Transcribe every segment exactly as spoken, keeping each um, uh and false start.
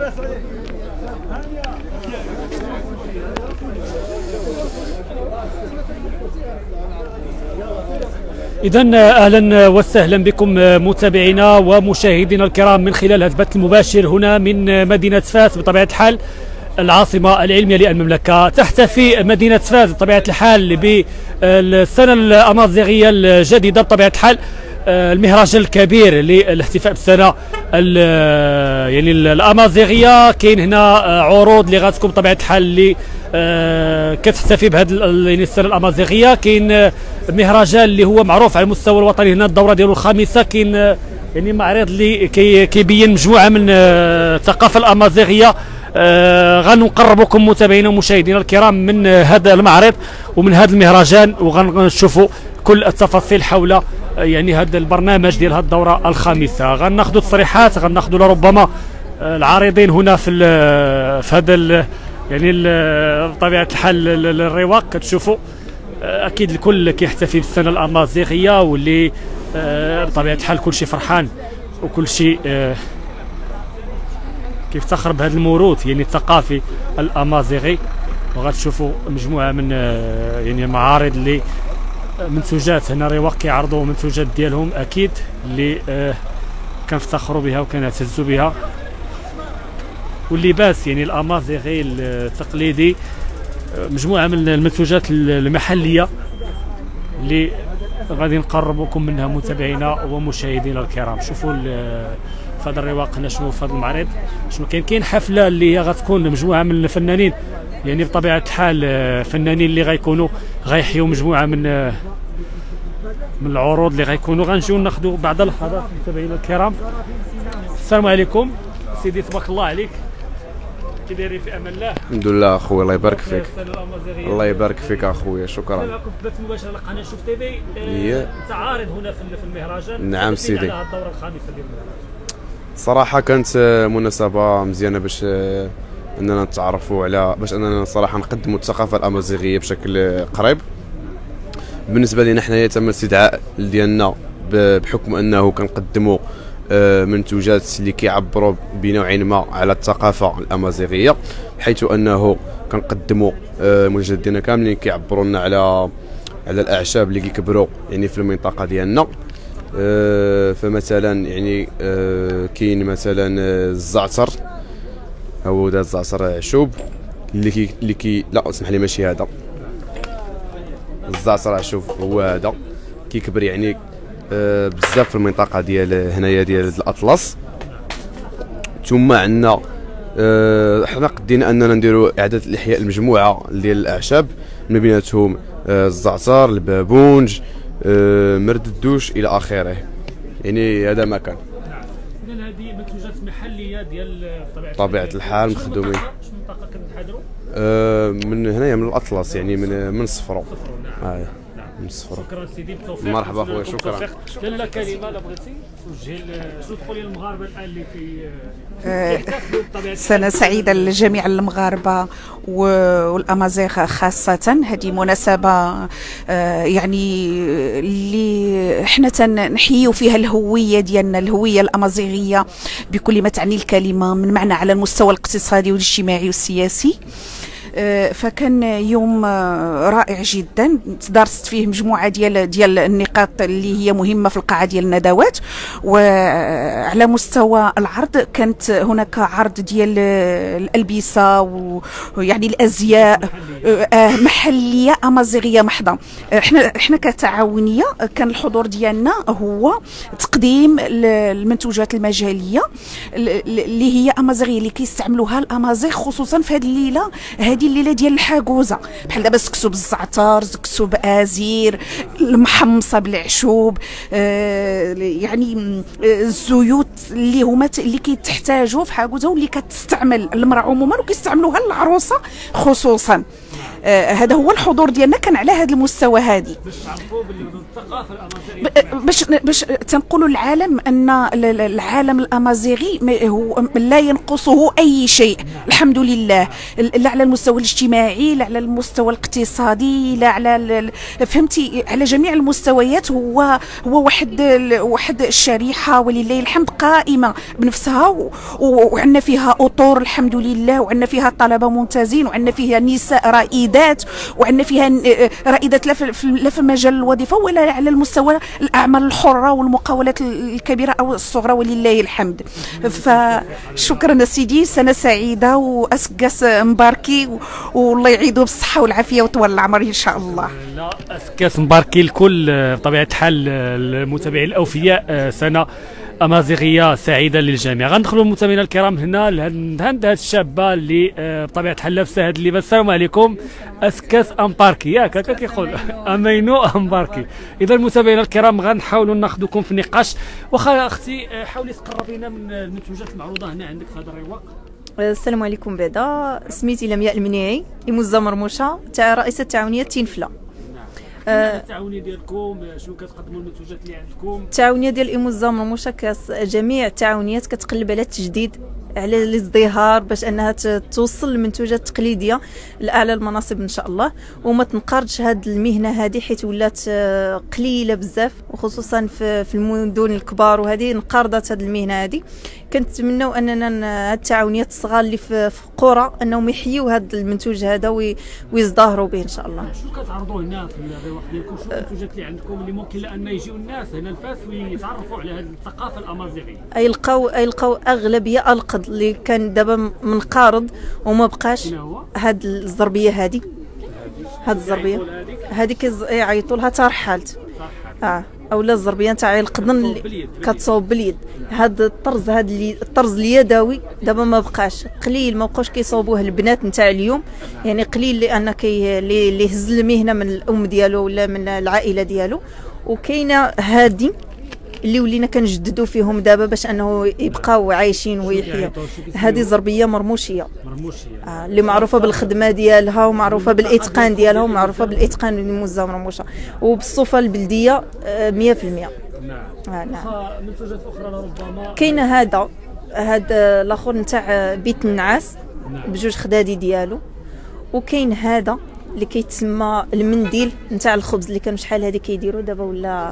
إذا أهلا وسهلا بكم متابعينا ومشاهدينا الكرام من خلال هذا البث المباشر هنا من مدينة فاس. بطبيعة الحال العاصمة العلمية للمملكة تحتفي مدينة فاس بطبيعة الحال بالسنة الأمازيغية الجديدة. بطبيعة الحال المهرجان الكبير للاحتفاء بالسنة يعني الأمازيغية. كاين هنا عروض اللي غتكون بطبيعة الحال اللي كتحتفي بهذه يعني السنة الأمازيغية. كاين مهرجان اللي هو معروف على المستوى الوطني هنا الدورة ديالو الخامسة. كاين يعني معرض اللي كيبين مجموعة من الثقافة الأمازيغية. آه غنقربكم متابعينا ومشاهدينا الكرام من هذا المعرض ومن هذا المهرجان، وغنشوفوا كل التفاصيل حول آه يعني هذا البرنامج ديال هذه الدوره الخامسه. غناخذوا تصريحات، غناخذوا لربما آه العارضين هنا في في هذا يعني بطبيعه الحال الرواق. كتشوفوا آه اكيد الكل كيحتفي بالسنه الامازيغيه، واللي آه بطبيعه الحال كل شيء فرحان وكل شيء آه كيفتخر بهذا الموروث يعني الثقافي الامازيغي. وغتشوفوا مجموعه من يعني معارض اللي منتوجات هنا رواق كيعرضوا منتوجات ديالهم اكيد اللي كنفتخروا بها وكنعتزوا بها. واللباس يعني الامازيغي التقليدي، مجموعه من المنتوجات المحليه اللي غادي نقربكم منها متابعينا ومشاهدينا الكرام. شوفوا في هذا الرواق هنا شنو في هذا المعرض شنو كاين. كاين حفله اللي هي غتكون مجموعه من الفنانين يعني بطبيعه الحال فنانين اللي غيكونوا غيحيوا مجموعه من من العروض اللي غيكونوا. غنجيو ناخذوا بعض اللحظات متابعينا الكرام. السلام عليكم سيدي، تبارك الله عليك، كي دايرين في امان الله؟ الحمد لله اخويا، الله يبارك فيك. الله يبارك فيك اخويا، شكرا. معكم في البث المباشر على قناه شوف تي في. انت عارض هنا في المهرجان. نعم سيدي. على الدوره الخامسه ديال المهرجان. صراحه كانت مناسبه مزيانه باش اننا نتعرفوا على باش اننا صراحه نقدموا الثقافه الامازيغيه بشكل قريب. بالنسبه لنا حنايا تم الاستدعاء ديالنا بحكم انه كنقدموا منتوجات اللي كيعبروا بنوع ما على الثقافه الامازيغيه، حيث انه كنقدموا المنتوجات ديالنا كاملين كيعبروا لنا على على الاعشاب اللي كيكبروا يعني في المنطقه ديالنا. فمثلا يعني كاين مثلا الزعتر، هو هذا الزعتر عشوب اللي كي اللي كي لا اسمح لي ماشي هذا الزعتر عشوب، هو هذا كيكبر يعني آه بزاف في المنطقه ديال هنايا ديال الاطلس. ثم عندنا آه حنا قدينا اننا نديروا اعاده الاحياء المجموعه ديال الاعشاب من بيناتهم آه الزعتر، البابونج، آه مرد الدوش الى اخره. يعني هذا ما كان. اذا هذه منتوجات محليه ديال طبيعه طبيعه الحال مخدومين. شنو المنطقه كنحضروا؟ آه من هنايا من الاطلس، يعني من من صفرو. نعم. آه. من صفرو. شكرا سيدي، بالتوفيق. مرحبا اخويا، شكرا. لا كلمه لا بغيتي توجهي شنو تقولي للمغاربه الان اللي في آه سنة سعيدة لجميع المغاربة والأمازيغ خاصة. هذه مناسبة آه يعني اللي حنا تنحيو فيها الهوية ديالنا، الهوية الأمازيغية بكل ما تعني الكلمة من معنى على المستوى الاقتصادي والاجتماعي والسياسي. فكان يوم رائع جدا، درست فيه مجموعه ديال ديال النقاط اللي هي مهمه في القاعه ديال الندوات. وعلى مستوى العرض كانت هناك عرض ديال الالبسه ويعني الازياء محليه امازيغيه محضه. احنا احنا كتعاونيه كان الحضور ديالنا هو تقديم المنتوجات المجاليه اللي هي امازيغيه اللي كيستعملوها الامازيغ، خصوصا في هذه الليله هذه الليله ديال الحاكوزه، بحال دابا سكسو بالزعتر، سكسو بازير، المحمصه بالعشوب، آه يعني الزيوت اللي هما اللي كيتحتاجوا في حاكوزه واللي كتستعمل المراه عموما وكيستعملوها العروسه خصوصا. آه هذا هو الحضور ديالنا كان على هذا المستوى هذه، باش تعرفوا باللي الثقافه الامازيغيه، باش باش تنقولوا للعالم ان العالم الامازيغي هو لا ينقصه اي شيء. الحمد لله، لا على المستوى الاجتماعي، لا على المستوى الاقتصادي، لا على فهمتي على جميع المستويات. هو هو واحد واحد الشريحه ولله الحمد قائمه بنفسها، وعندنا فيها اطور الحمد لله، وعندنا فيها طلبه ممتازين، وعندنا فيها نساء رائدات، وعندنا فيها رائدات لا في مجال الوظيفه ولا على المستوى الاعمال الحره والمقاولات الكبيره او الصغرى ولله الحمد. فشكرا سيدي، سنه سعيده واسكاس مباركي، والله يعيدوا بالصحه والعافيه وطول العمر ان شاء الله. لا اسكاس مباركي الكل بطبيعه الحال المتابعين الاوفياء، سنه امازيغيه سعيده للجميع. غندخلوا المتابعين الكرام هنا لهاد هاد الشابه اللي بطبيعه الحال لابسه هاد اللباس. السلام عليكم. اسكاس امباركي ياك هكا كيقول امينو امباركي. اذا المتابعين الكرام غنحاولوا ناخذكم في النقاش. واخا اختي حاولي تقربينا من المنتوجات المعروضه هنا عندك في هذا الرواق. السلام عليكم. بعدا سميتي لمياء المنيعي، إموزة مرموشه تاع رئيسه تعاونيه تينفلا. التعاونيه ديالكم شنو كتقدموا المنتوجات اللي عندكم؟ التعاونيه ديال إموزة مرموشه كاس جميع التعاونيات كتقلب على التجديد، على الازدهار، باش انها توصل المنتوجات التقليديه لاعلى المناصب ان شاء الله، وما تنقرضش هذه المهنه هذه حيت ولات قليله بزاف، وخصوصا في المدن الكبار وهذه انقرضت هذه المهنه هذه. كنتمنوا اننا هاد التعاونيات الصغار اللي في قرى انهم يحيوا هذا المنتوج هذا ويزدهروا به ان شاء الله. شنو كتعرضوا هنا في الرواق ديالكم؟ شنو المنتوجات اللي عندكم اللي ممكن لان يجيو الناس هنا لفاس ويتعرفوا على هذه الثقافه الامازيغيه؟ يلقاو يلقاو اغلبيه القض اللي كان دابا منقارض وما بقاش. هاد الزربيه هذه هاد الزربيه هذه كيعيطوا لها ترحلت اه اولا الزربيه تاع القضن كتصوب باليد. هاد الطرز هاد اللي الطرز اليدوي دابا ما بقاش، قليل ما بقاوش كيصوبوه البنات نتاع اليوم، يعني قليل لان كي اللي هز المهنه من الام ديالو ولا من العائله ديالو. وكاينه هادي اللي ولينا كنجددوا فيهم دابا باش انه يبقاو عايشين ويحيوا. هذه زربيه مرموشيه مرموشيه آه اللي معروفه بالخدمه ديالها ومعروفه بالاتقان ديالها ومعروفه بالاتقان الموزه مرموشه وبالصوفه البلديه مية في المية. نعم. آه نعم. منتوجات اخرى ربما كاينه هذا هذا الاخر نتاع بيت النعاس. نعم. بجوج خدادي ديالو. وكاين هذا اللي كيتسمى المنديل نتاع الخبز اللي كانوا شحال هذه كيديروا دابا ولا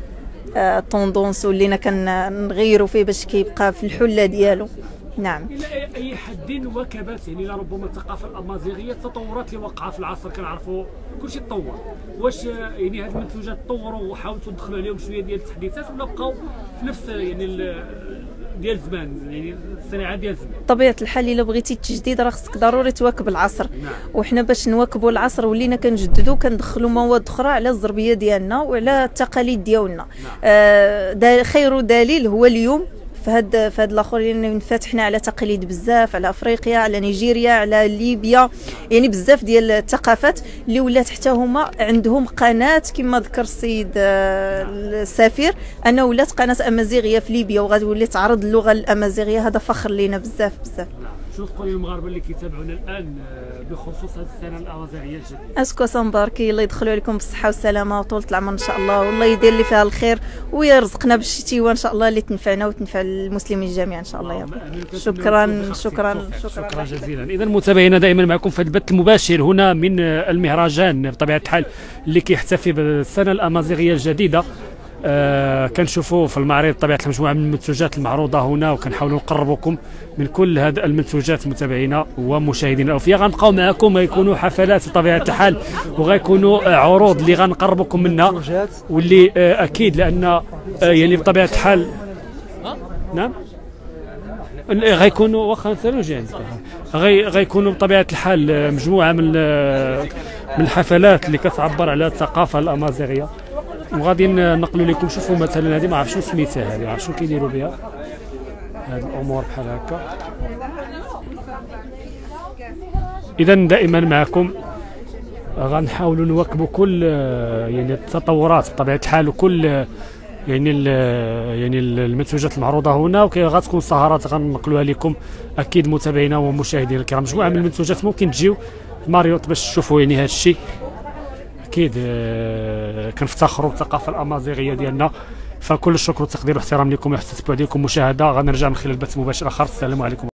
طوندونس ولينا كنغيروا فيه باش كيبقى في الحله ديالو. نعم. الى اي حد وكبات يعني لربما الثقافه الامازيغيه التطورات اللي وقعت في العصر كنعرفوا كلشي تطور، واش يعني هاد المنتوجات تطوروا وحاولتوا تدخلوا عليهم شويه ديال التحديثات ولا بقاو في نفس يعني ديال الزمان يعني الصناعه ديال الزمان؟ بطبيعه الحال الا بغيتي التجديد راه خصك ضروري تواكب العصر. نعم. وحنا باش نواكبوا العصر ولينا كنجددوا كندخلوا مواد اخرى على الزربيه ديالنا وعلى التقاليد ديالنا. نعم. آه خير دليل هو اليوم في هاد في هاد الاخرين انفتحنا على تقاليد بزاف، على افريقيا، على نيجيريا، على ليبيا، يعني بزاف ديال الثقافات اللي ولات حتى هما عندهم قناه كما ذكر السيد السفير انه ولات قناه امازيغيه في ليبيا وغادي ولي تعرض اللغه الامازيغيه. هذا فخر لينا بزاف بزاف. شنو تقولي للمغاربه اللي كيتابعونا الان بخصوص هذه السنه الامازيغيه الجديده؟ اسكو مباركي الله يدخلوا عليكم بالصحه والسلامه وطولة العمر ان شاء الله، والله يدير لي فيها الخير ويرزقنا بالشتيوه ان شاء الله اللي تنفعنا وتنفع المسلمين جميعا ان شاء الله. يا شكرا شكرا شكرا جزيلا. اذا متابعينا دائما معكم في البث المباشر هنا من المهرجان بطبيعه الحال اللي كيحتفي بالسنه الامازيغيه الجديده. آه كنشوفوا في المعرض بطبيعه مجموعه من المنتوجات المعروضه هنا وكنحاولوا نقربوكم من كل هذه المنتوجات متابعينا ومشاهدينا الاوفياء. غنبقاو معكم، غيكونوا حفلات بطبيعه الحال وغيكونوا عروض اللي غنقربكم منها واللي آه اكيد لان آه يعني بطبيعه الحال نعم غيكونوا واخا نسالوا جاهز غي غيكونوا بطبيعه الحال مجموعه من من الحفلات اللي كتعبر على الثقافه الامازيغيه. وغادي نقلوا لكم. شوفوا مثلا هذه ما عرف شنو سميتها، هذه عرف شنو كيديروا بها هذه الامور بحال هكا. اذا دائما معكم غنحاولوا نواكبوا كل يعني التطورات بطبيعه الحال وكل يعني يعني المنتوجات المعروضه هنا، وغتكون سهرات غنقلوها لكم اكيد متابعينا ومشاهدينا الكرام. مجموعه من المنتوجات ممكن تجيو ماريوت باش تشوفوا يعني هذا الشيء. اكيد آه كنفتخروا بالثقافه الامازيغيه ديالنا. فكل الشكر والتقدير والاحترام لكم وحسن التتبع ديالكم مشاهده. غنرجع من خلال بث مباشر اخر. السلام عليكم.